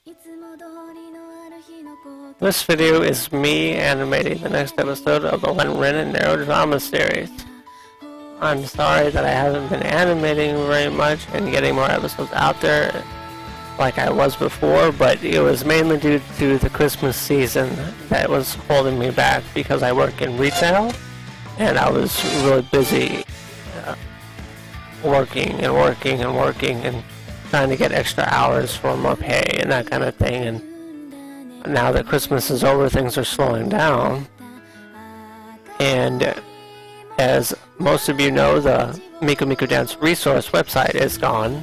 This video is me animating the next episode of the Ren and Narrow drama series. I'm sorry that I haven't been animating very much and getting more episodes out there like I was before, but it was mainly due to the Christmas season that was holding me back because I work in retail and I was really busy working and trying to get extra hours for more pay and that kind of thing. And now that Christmas is over, things are slowing down. And as most of you know, the Miku Miku Dance resource website is gone.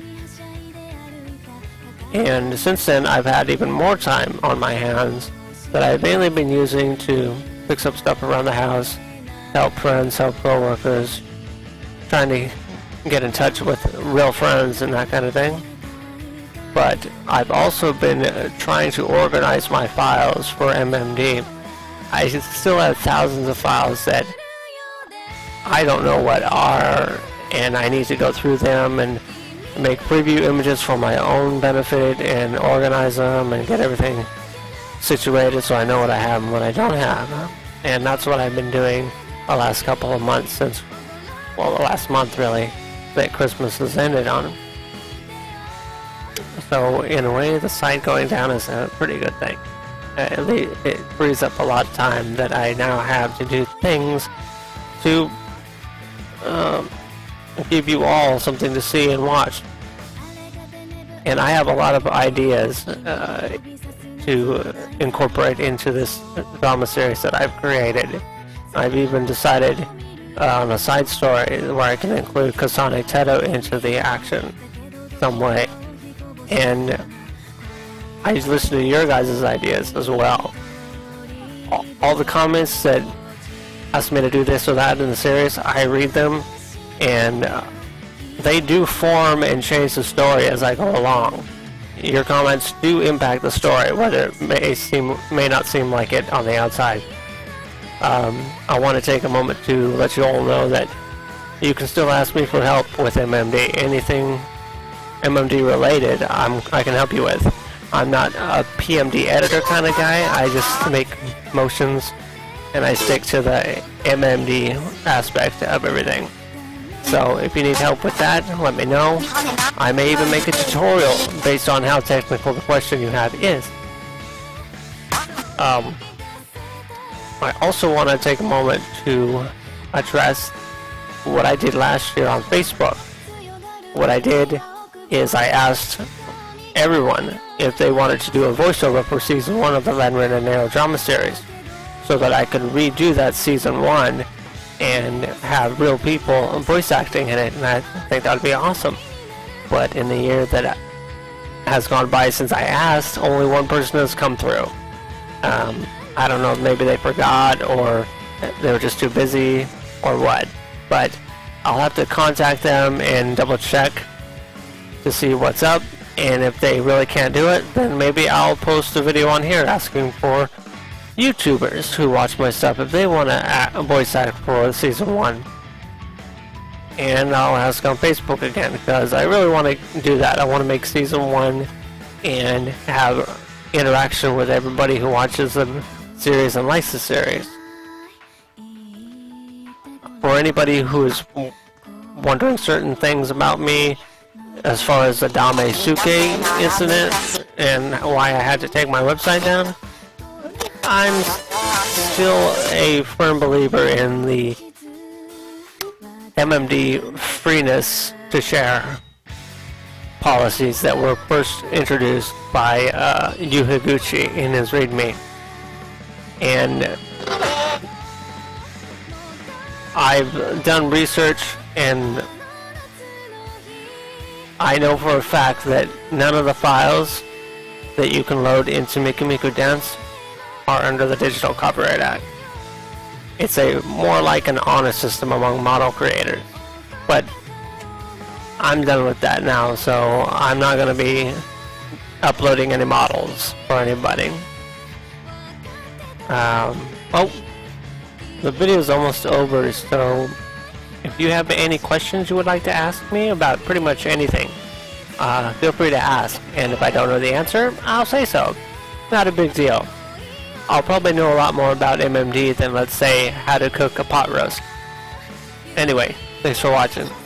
And since then, I've had even more time on my hands that I've mainly been using to fix up stuff around the house, help friends, help coworkers, trying to get in touch with real friends and that kind of thing. But I've also been trying to organize my files for MMD. I still have thousands of files that I don't know what are, and I need to go through them and make preview images for my own benefit and organize them and get everything situated so I know what I have and what I don't have. And that's what I've been doing the last couple of months since, well, the last month really, that Christmas has ended on. So in a way, the site going down is a pretty good thing. It frees up a lot of time that I now have to do things to give you all something to see and watch. And I have a lot of ideas to incorporate into this drama series that I've created. I've even decided on a side story where I can include Kasane Teto into the action some way. And I listen to your guys' ideas as well. All the comments that ask me to do this or that in the series, I read them, and they do form and change the story as I go along. Your comments do impact the story, whether it may not seem like it on the outside. I want to take a moment to let you all know that you can still ask me for help with MMD. Anything MMD related, I can help you with. I'm not a PMD editor kind of guy. I just make motions and I stick to the MMD aspect of everything. So if you need help with that, let me know. I may even make a tutorial based on how technical the question you have is. I also want to take a moment to address what I did last year on Facebook. What I did is I asked everyone if they wanted to do a voiceover for Season 1 of the Ren and Narrow drama series, so that I could redo that Season 1 and have real people voice acting in it, and I think that would be awesome. But in the year that has gone by since I asked, only one person has come through. I don't know, maybe they forgot, or they were just too busy, or what. But I'll have to contact them and double check to see what's up, and if they really can't do it, then maybe I'll post a video on here asking for YouTubers who watch my stuff if they want to voice act for Season 1. And I'll ask on Facebook again, because I really want to do that. I want to make Season 1 and have interaction with everybody who watches the series and likes the series. For anybody who is wondering certain things about me, as far as the Dame Suke incident and why I had to take my website down, I'm still a firm believer in the MMD freeness to share policies that were first introduced by Yu Higuchi in his README. And I've done research, and I know for a fact that none of the files that you can load into Miku Miku Dance are under the Digital Copyright Act. It's more like an honor system among model creators. But I'm done with that now, so I'm not going to be uploading any models for anybody. Oh, the video is almost over, so if you have any questions you would like to ask me about pretty much anything, feel free to ask. And if I don't know the answer, I'll say so. Not a big deal. I'll probably know a lot more about MMD than, let's say, how to cook a pot roast. Anyway, thanks for watching.